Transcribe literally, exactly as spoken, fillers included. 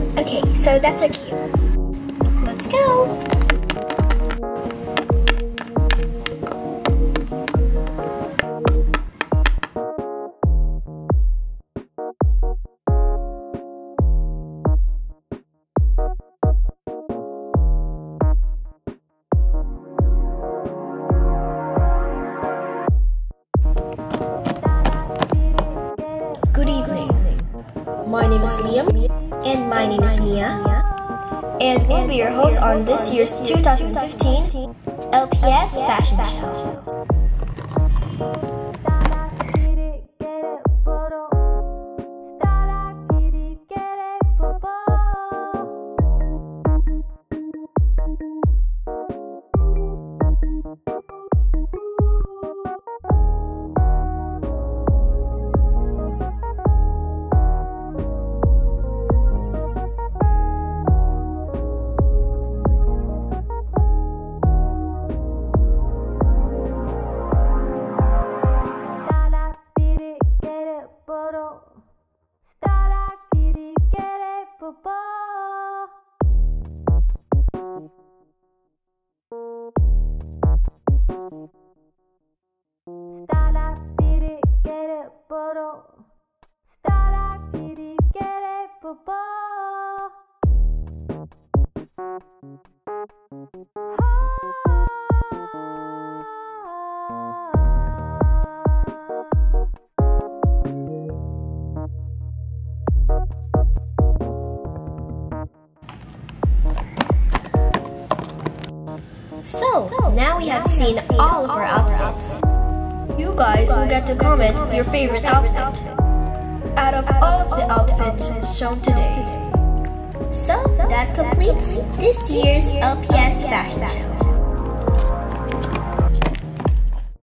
Okay, so that's our cue. Let's go! Good evening. My name is Liam. And my name is Mia. And we'll be your hosts on this year's two thousand fifteen L P S Fashion Show. So, now we have seen all of our outfits. You guys will get to comment your favorite outfit out of all of the outfits shown today. So, that completes this year's L P S Fashion Show.